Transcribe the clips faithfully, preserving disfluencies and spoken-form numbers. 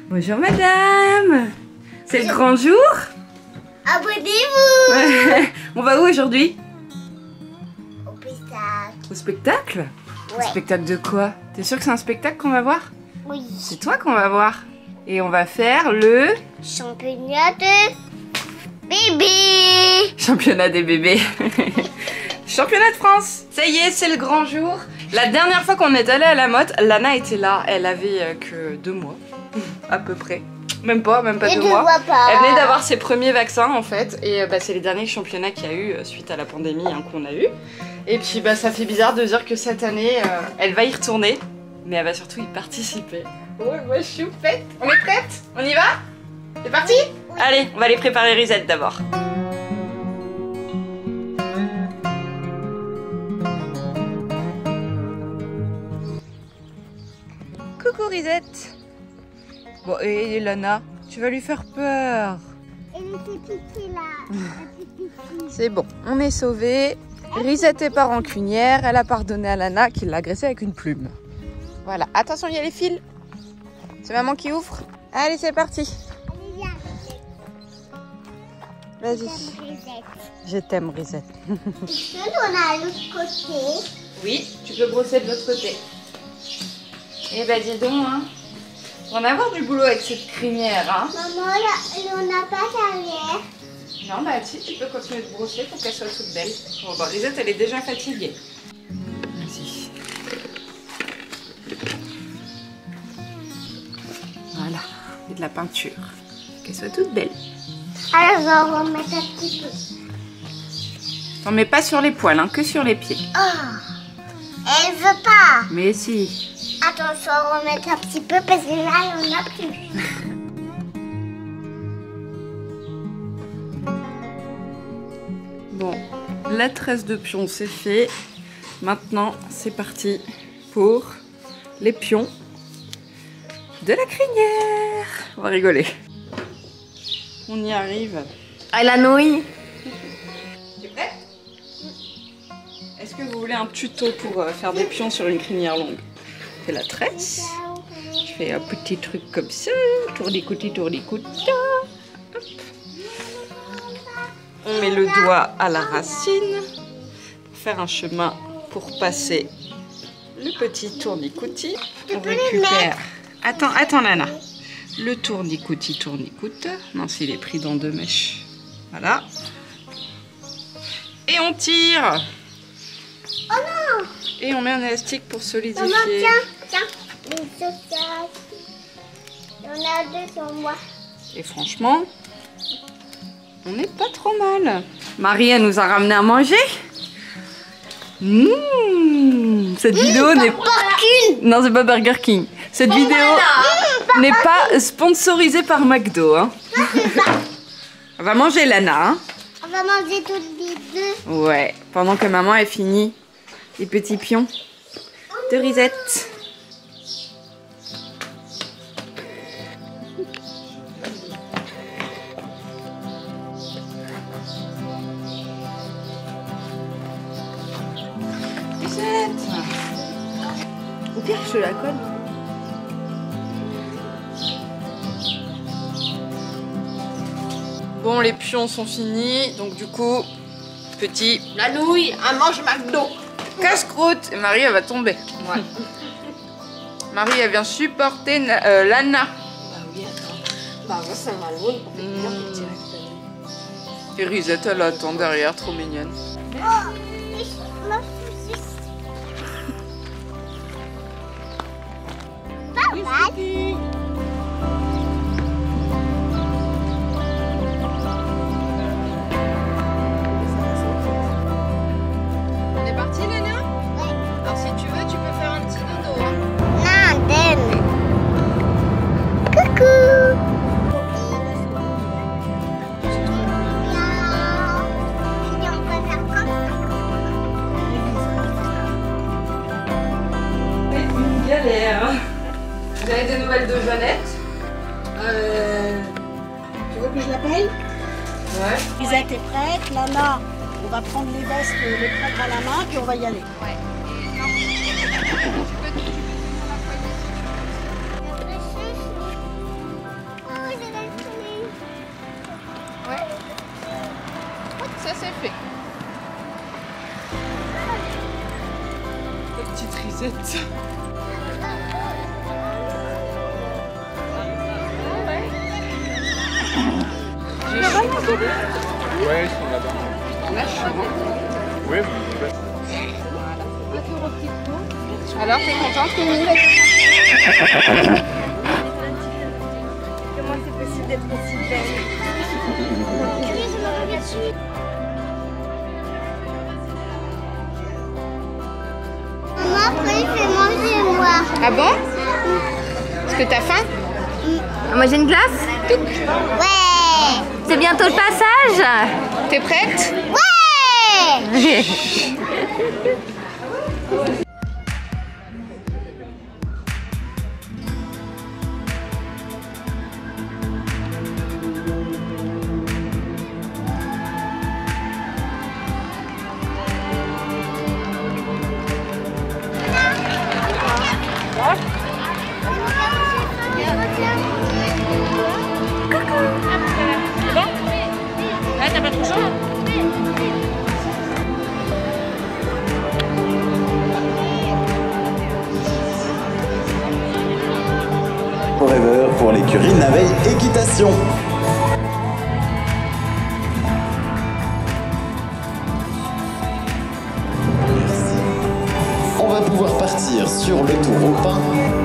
Bonjour madame. C'est le grand jour. Abonnez-vous. On va où aujourd'hui? Au spectacle. Au spectacle? Ouais. Au spectacle de quoi? T'es sûr que c'est un spectacle qu'on va voir? Oui. C'est toi qu'on va voir. Et on va faire le... Championnat de bébés. Championnat des bébés. Championnat de France. Ça y est, c'est le grand jour. La dernière fois qu'on est allé à la motte, Lana était là. Elle avait euh, que deux mois, à peu près. Même pas, même pas Je deux te mois. vois pas. Elle venait d'avoir ses premiers vaccins en fait. Et euh, bah, c'est les derniers championnats qu'il y a eu euh, suite à la pandémie hein, qu'on a eu. Et puis bah, ça fait bizarre de dire que cette année, euh, elle va y retourner. Mais elle va surtout y participer. Ouais, moi je suis prête. On est prête? On y va? C'est parti? Oui. Allez, on va aller préparer Risette d'abord. Coucou Risette. Bon, et Lana, tu vas lui faire peur. Elle était piquée là. C'est bon, on est sauvés. Risette est pas rancunière, elle a pardonné à Lana qui l'a agressée avec une plume. Voilà, attention, il y a les fils. C'est maman qui ouvre. Allez, c'est parti. Allez, viens. Vas-y. Je t'aime, Risette. Est-ce que on a l'autre côté? Oui, tu peux brosser de l'autre côté. Eh ben, dis donc, hein. On va en avoir du boulot avec cette crinière, hein. Maman, là, on n'a pas carrière. Non, bah si, tu peux continuer de brosser pour qu'elle soit toute belle. Bon, bah, Risette, elle est déjà fatiguée. Vas-y. Voilà, et de la peinture. Qu'elle soit toute belle. Alors, on va remettre un petit peu. T'en mets pas sur les poils, hein, que sur les pieds. Oh, elle veut pas. Mais si. Attention, on va remettre un petit peu parce que là, on n'a plus. Bon, la tresse de pion, c'est fait. Maintenant, c'est parti pour les pions de la crinière. On va rigoler. On y arrive. À la nouille. T'es prête? Est-ce que vous voulez un tuto pour euh, faire des pions sur une crinière longue? C'est la tresse. Je fais un petit truc comme ça. Tournicouti, tournicouta. Hop. On met le doigt à la racine pour faire un chemin pour passer le petit tournicouti. On récupère. Attends, attends, Lana. Le tournicouti, tournicoute. Non, s'il est pris dans deux mèches. Voilà. Et on tire. Oh non! Et on met un élastique pour solidifier. Maman, tiens, tiens. Les saucisses. Il y en a deux sur moi. Et franchement, on n'est pas trop mal. Marie, elle nous a ramené à manger. Mmh, cette mmh, vidéo n'est pas... Non, c'est pas Burger King. Cette vidéo mmh, n'est pas sponsorisée par McDo. Hein. On va manger Lana. Hein. On va manger toutes les deux. Ouais, pendant que maman a fini les petits pions de Risette. Au pire, je te la colle. Bon, les pions sont finis, donc du coup, petit... La nouille, elle mange McDo. Casse-croûte. Et Marie, elle va tomber. Ouais. Marie, elle vient supporter euh, Lana. Bah oui, attends. Bah moi, ça m'a loin. On fait bien pour tirer. Et Risette, elle attend derrière, trop mignonne. Oh, ma saucisse. Pas mal. On est parti, Lana? Ouais. Alors, si tu veux, tu peux faire un petit dodo. Hein. Non, donne. Coucou. Galère. Vous avez des nouvelles de Jeannette? Euh... Tu veux que je l'appelle? Ouais. Risette est prête. Lana, on va prendre les vestes, les prendre à la main, puis on va y aller. Ouais. Et non, tu peux, tu peux tenir la poignée si tu veux. minutes. Ouais, ils sont là-bas. Là, je suis bon. Oui, mais... Alors, t'es contente, Camille? Comment c'est possible d'être aussi belle? Maman, après, il fait manger, moi. Ah bon? Est-ce que t'as faim? Moi j'ai une glace. Ouais. C'est bientôt le passage. T'es prête? Ouais. Ah, t'as pas trop chaud? Forever pour l'écurie Naveil Équitation. Merci. On va pouvoir partir sur le tour au pain.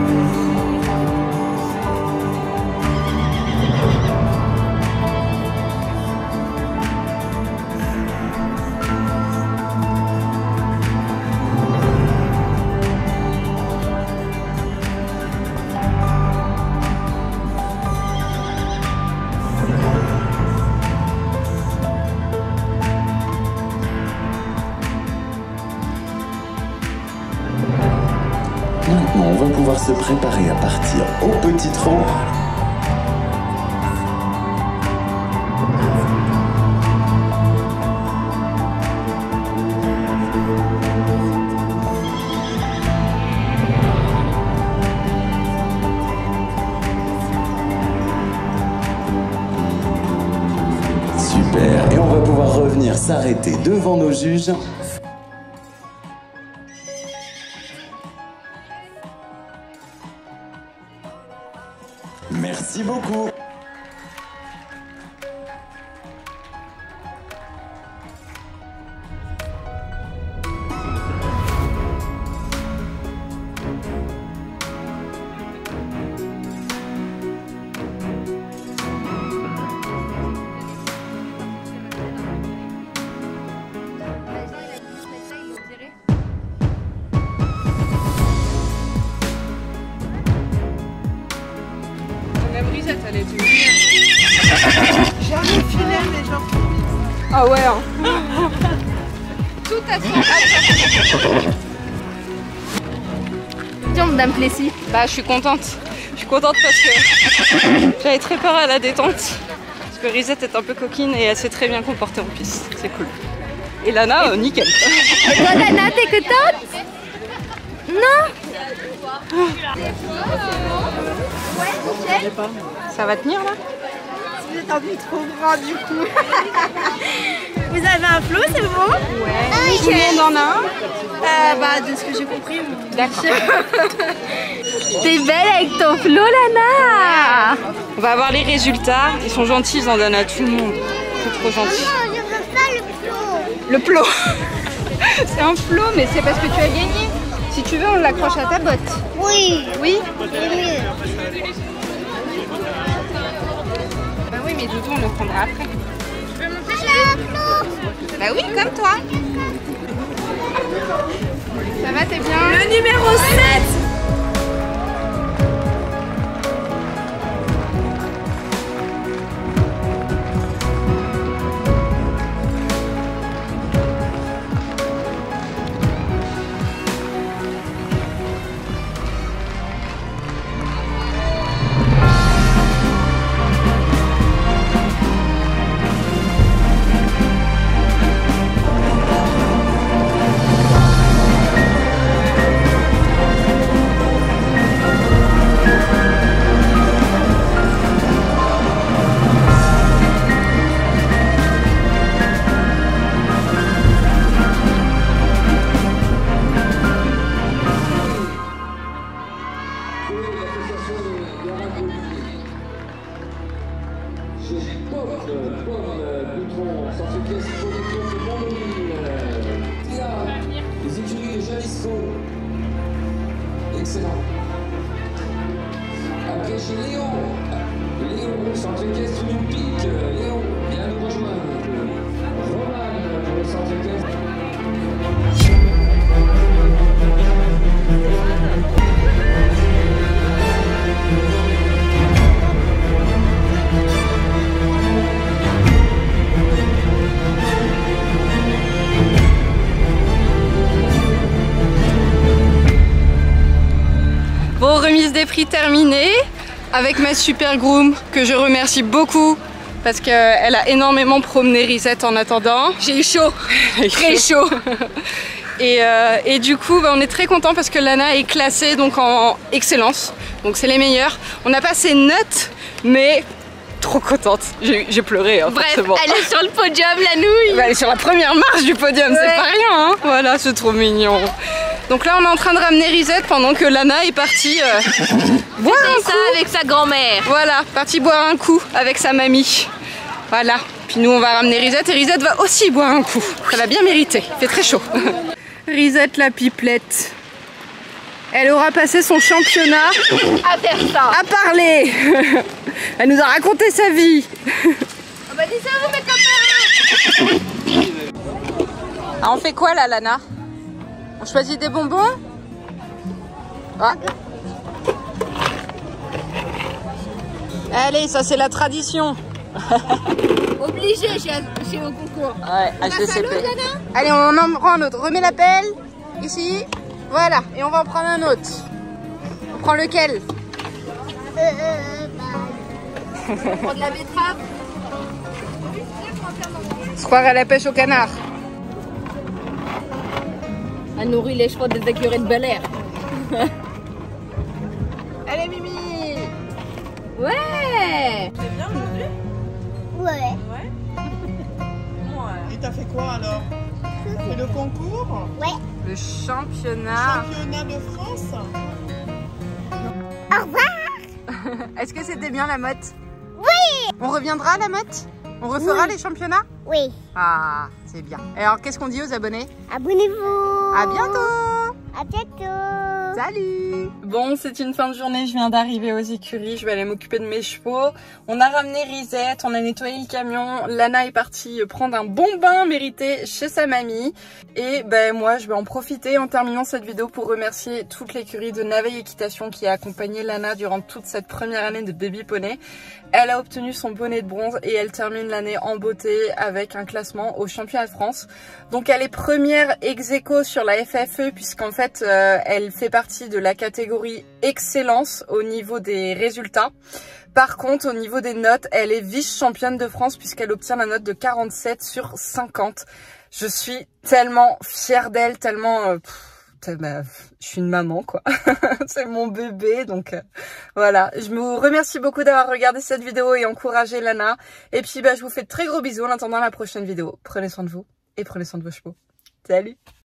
Maintenant, on va pouvoir se préparer à partir au petit trot. Super, et on va pouvoir revenir s'arrêter devant nos juges. Merci beaucoup. Même Risette, elle est venue. Jamais filaire les gens. Ah ouais, hein. Tout à son Tiens, Madame Plessis. Bah, je suis contente. Je suis contente parce que j'avais très peur à la détente. Parce que Risette est un peu coquine et elle s'est très bien comportée en piste. C'est cool. Et Lana, euh, nickel. Et toi, Lana, t'es contente? Non? Ça va tenir là? Vous êtes un peu trop grand du coup. Vous avez un flot, c'est bon? Ouais. Tout le monde en a un? Euh, bah, de ce que j'ai compris. oui. D'accord. T'es belle avec ton flot, Lana. On va voir les résultats. Ils sont gentils, ils en donnent à tout le monde. C'est trop gentil. Non, je veux pas le plot. Le plot. C'est un flot, mais c'est parce que tu as gagné. Si tu veux, on l'accroche à ta botte. Oui. Oui? C'est mieux. Bah oui, mais Doudou, on le prendra après. Je veux monter le plot. Bah oui, comme toi. Ça va, t'es bien? Le numéro sept. Les écuries de Jalisco. Excellent. Après chez Léon. Léon, centre équestre du Pic. Léon, viens nous rejoindre. Roman, pour le centre équestre. Bon, remise des prix terminée avec ma super groom que je remercie beaucoup parce qu'elle a énormément promené Risette en attendant. J'ai eu chaud, très chaud. Et, euh, et du coup, bah, on est très content parce que Lana est classée donc en excellence, donc c'est les meilleurs. On n'a pas ses notes, mais trop contente. J'ai pleuré, hein, Bref, forcément. elle est sur le podium, la nouille. Bah, elle est sur la première marche du podium, ouais. C'est pas rien, hein. Voilà, c'est trop mignon. Donc là, on est en train de ramener Risette pendant que Lana est partie euh, boire un ça coup. avec sa grand-mère. Voilà, partie boire un coup avec sa mamie. Voilà. Puis nous, on va ramener Risette et Risette va aussi boire un coup. Elle a bien mérité. Il fait très chaud. Risette la pipelette. Elle aura passé son championnat À faire ça. à parler. Elle nous a raconté sa vie. Oh bah dis ça vous mes copains. Ah, on fait quoi là, Lana? On choisit des bonbons? Ah. Allez, ça c'est la tradition. Obligé chez, chez au concours. Ouais, H D C P. Allez, on en prend un autre. Remets la pelle. Ici. Voilà. Et on va en prendre un autre. On prend lequel? Euh, euh, bah, On prend de la betterave. Se croire à la pêche au canard. Elle nourrit les chevaux des écuries de Bel Air. Allez, Mimi. Ouais. ouais. Et t'as fait quoi alors? C'est le concours? Le championnat. Championnat de France? Au revoir. Est-ce que c'était bien la motte? Oui. On reviendra à la motte? On refera Oui. les championnats? Oui. Ah, c'est bien. Et alors, qu'est-ce qu'on dit aux abonnés? Abonnez-vous. À bientôt. À bientôt. Salut! Bon, c'est une fin de journée, je viens d'arriver aux écuries, je vais aller m'occuper de mes chevaux. On a ramené Risette, on a nettoyé le camion, Lana est partie prendre un bon bain mérité chez sa mamie. Et ben moi, je vais en profiter en terminant cette vidéo pour remercier toute l'écurie de Naveil Équitation qui a accompagné Lana durant toute cette première année de baby poney. Elle a obtenu son bonnet de bronze et elle termine l'année en beauté avec un classement au championnat de France. Donc elle est première ex-aequo sur la F F E puisqu'en fait euh, elle fait partie de la catégorie excellence au niveau des résultats. Par contre au niveau des notes, elle est vice-championne de France puisqu'elle obtient la note de quarante-sept sur cinquante. Je suis tellement fière d'elle, tellement... Euh, pff, Bah, je suis une maman quoi, c'est mon bébé donc euh, voilà, je vous remercie beaucoup d'avoir regardé cette vidéo et encouragé Lana et puis bah, je vous fais de très gros bisous en attendant la prochaine vidéo. Prenez soin de vous et prenez soin de vos chevaux. Salut!